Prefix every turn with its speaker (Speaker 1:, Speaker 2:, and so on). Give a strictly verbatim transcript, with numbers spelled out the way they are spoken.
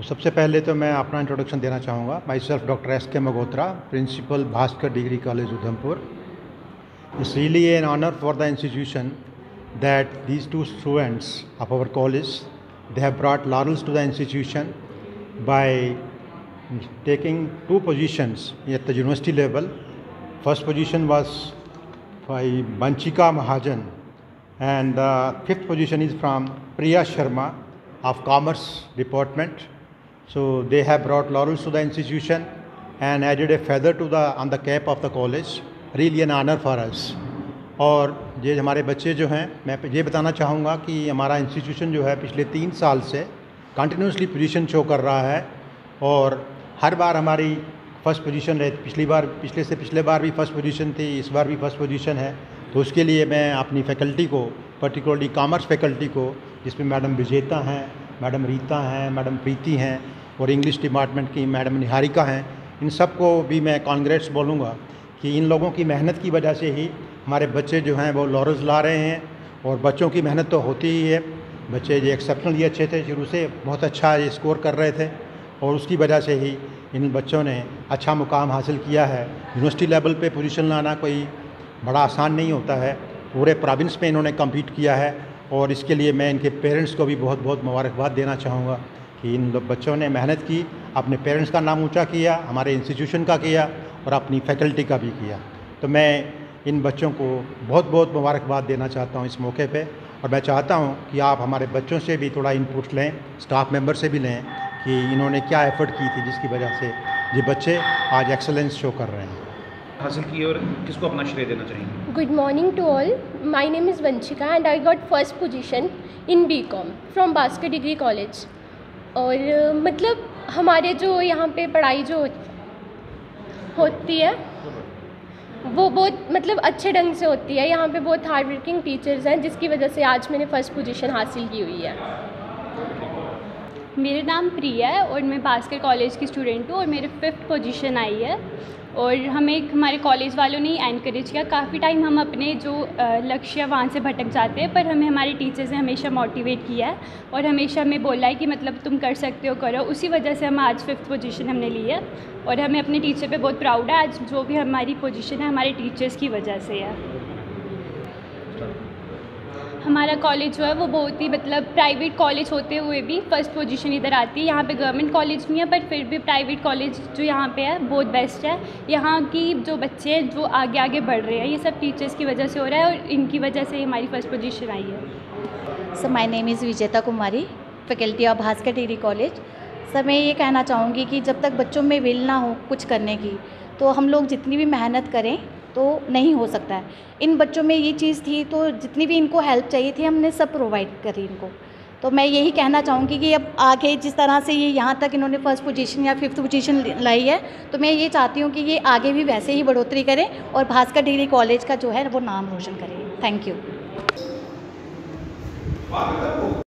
Speaker 1: सबसे पहले तो मैं अपना इंट्रोडक्शन देना चाहूँगा। My self doctor S K Magotra, principal Bhaskar degree college Udhampur. It's really an honor for the institution that these two students of our college, they have brought laurels to the institution by taking two positions at the university level. First position was by Banchika Mahajan, and the fifth position is from Priya Sharma of Commerce Department. So they have brought laurels to the institution and added a feather to the on the cap of the college. Really an honor for us. और ये हमारे बच्चे जो हैं, मैं ये बताना चाहूँगा कि हमारा इंस्टीट्यूशन जो है पिछले तीन साल से कंटिन्यूसली पोजीशन शो कर रहा है और हर बार हमारी फ़र्स्ट पोजीशन रही। पिछली बार पिछले से पिछले बार भी फ़र्स्ट पोजीशन थी, इस बार भी फ़र्स्ट पोजीशन है। तो उसके लिए मैं अपनी फैकल्टी को, पर्टिकुलरली कॉमर्स फैकल्टी को, जिसमें मैडम विजेता हैं, मैडम रीता हैं, मैडम प्रीति हैं और इंग्लिश डिपार्टमेंट की मैडम निहारिका हैं, इन सबको भी मैं कांग्रेट्स बोलूँगा कि इन लोगों की मेहनत की वजह से ही हमारे बच्चे जो हैं वो लॉरल्स ला रहे हैं। और बच्चों की मेहनत तो होती ही है। बच्चे ये एक्सेप्शनली अच्छे थे, शुरू से बहुत अच्छा ये स्कोर कर रहे थे और उसकी वजह से ही इन बच्चों ने अच्छा मुकाम हासिल किया है। यूनिवर्सिटी लेवल पे पोजीशन लाना कोई बड़ा आसान नहीं होता है। पूरे प्रोविंस में इन्होंने कम्पीट किया है और इसके लिए मैं इनके पेरेंट्स को भी बहुत बहुत मुबारकबाद देना चाहूँगा कि इन बच्चों ने मेहनत की, अपने पेरेंट्स का नाम ऊँचा किया, हमारे इंस्टीट्यूशन का किया और अपनी फैकल्टी का भी किया। तो मैं इन बच्चों को बहुत बहुत मुबारकबाद देना चाहता हूँ इस मौके पे। और मैं चाहता हूँ कि आप हमारे बच्चों से भी थोड़ा इनपुट लें, स्टाफ मेंबर से भी लें कि इन्होंने क्या एफ़र्ट की थी जिसकी वजह से ये बच्चे आज एक्सेलेंस शो कर रहे हैं।
Speaker 2: हासिल की और किसको अपना श्रेय देना चाहेंगे?
Speaker 3: Good morning to all. My name is Vanchika and I got first position in B Com from Bhaskar Degree College. और मतलब हमारे जो यहाँ पे पढ़ाई जो होती है वो बहुत मतलब अच्छे ढंग से होती है। यहाँ पे बहुत हार्ड वर्किंग टीचर्स हैं जिसकी वजह से आज मैंने फ़र्स्ट पोजीशन हासिल की हुई है।
Speaker 4: मेरा नाम प्रिया है और मैं भास्कर कॉलेज की स्टूडेंट हूँ और मेरे फिफ्थ पोजीशन आई है। और हमें हमारे कॉलेज वालों ने एनकरेज किया। काफ़ी टाइम हम अपने जो लक्ष्य वहाँ से भटक जाते हैं, पर हमें हमारे टीचर्स ने हमेशा मोटिवेट किया है और हमेशा हमें बोला है कि मतलब तुम कर सकते हो, करो। उसी वजह से हम आज फिफ्थ पोजीशन हमने ली है और हमें अपने टीचर पे बहुत प्राउड है। आज जो भी हमारी पोजीशन है हमारे टीचर्स की वजह से है। हमारा कॉलेज जो है वो बहुत ही मतलब प्राइवेट कॉलेज होते हुए भी फर्स्ट पोजीशन इधर आती है। यहाँ पे गवर्नमेंट कॉलेज नहीं है पर फिर भी प्राइवेट कॉलेज जो यहाँ पे है बहुत बेस्ट है। यहाँ की जो बच्चे हैं जो आगे आगे बढ़ रहे हैं, ये सब टीचर्स की वजह से हो रहा है और इनकी वजह से हमारी फर्स्ट पोजीशन आई है।
Speaker 5: Sir, my name is Vijeta Kumari, faculty of Bhaskar degree college. Sir, मैं ये कहना चाहूँगी कि जब तक बच्चों में विल ना हो कुछ करने की, तो हम लोग जितनी भी मेहनत करें तो नहीं हो सकता है। इन बच्चों में ये चीज़ थी तो जितनी भी इनको हेल्प चाहिए थी हमने सब प्रोवाइड करी इनको। तो मैं यही कहना चाहूँगी कि अब आगे जिस तरह से ये यहाँ तक इन्होंने फर्स्ट पोजीशन या फिफ्थ पोजीशन लाई है, तो मैं ये चाहती हूँ कि ये आगे भी वैसे ही बढ़ोतरी करें और भास्कर डिग्री कॉलेज का जो है वो नाम रोशन करें। Thank you.